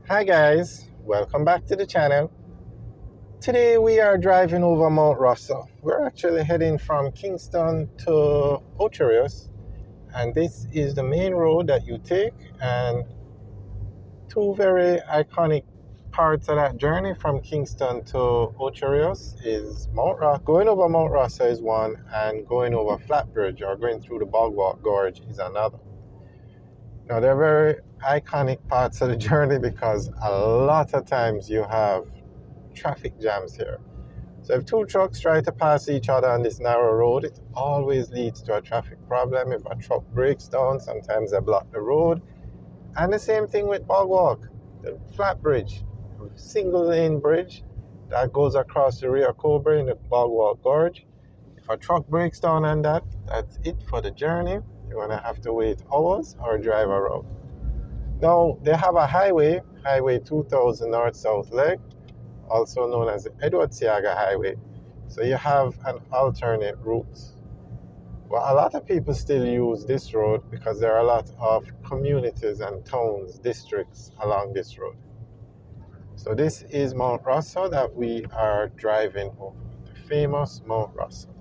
Hi guys, welcome back to the channel. Today we are driving over Mount Rosser. We're actually heading from Kingston to Ocho, and this is the main road that you take, and two very iconic parts of that journey from Kingston to Ocho is Mount Rosser. Going over Mount Rosser is one, and going over Flatbridge or going through the Bogwalk Gorge is another. Now, they're very iconic parts of the journey because a lot of times you have traffic jams here. So if two trucks try to pass each other on this narrow road, it always leads to a traffic problem. If a truck breaks down, sometimes they block the road. And the same thing with Bogwalk, the flat bridge, single lane bridge that goes across the Rio Cobra in the Bogwalk Gorge. If a truck breaks down on that, that's it for the journey. You're going to have to wait hours or drive around. Now, they have a highway, Highway 2000 North-South leg, also known as the Edward Seaga Highway. So you have an alternate route. Well, a lot of people still use this road because there are a lot of communities and towns, districts along this road. So this is Mount Rosser that we are driving over, the famous Mount Rosser.